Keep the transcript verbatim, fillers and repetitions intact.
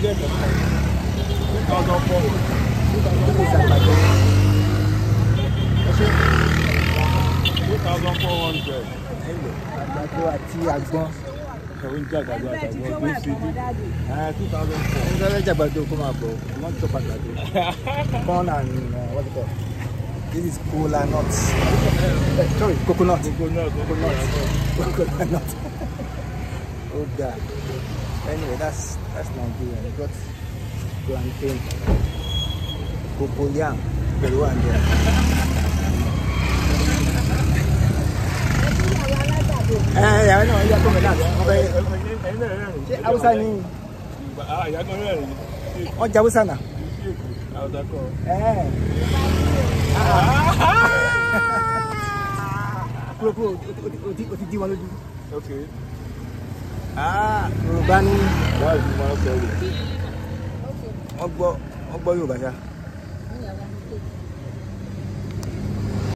two thousand four. two thousand four hundred. Àgbàdo àti àgbọn. Oúnjẹ àgbàdo àti àgbọn bí sí bí. two thousand four. Ẹni tó fẹ́ jẹ àgbàdo kó máa bọ̀, wọ́n tó àgbàdo. Corn and uh, what do you call? This is cola nuts. Sorry, coconut. Coconut. Coconut. Coconut. Oh God. Anyway, that's that's Nigeria. We got plantain, cocoyam, Peru and there. Eh, yeah, no, yeah, come back. Okay. Ṣé Hausa ni? Ah, ya kan re. Wọ́n jẹ Hausa náà. Àlàgbàdò. Eh. Kúrò kúrò, o ti di wọn lójú. Okay. Ah, Yorùbá ni. Why you want to say it? Wọ́n gbọ́, wọ́n gbọ́ Yorùbá ṣá.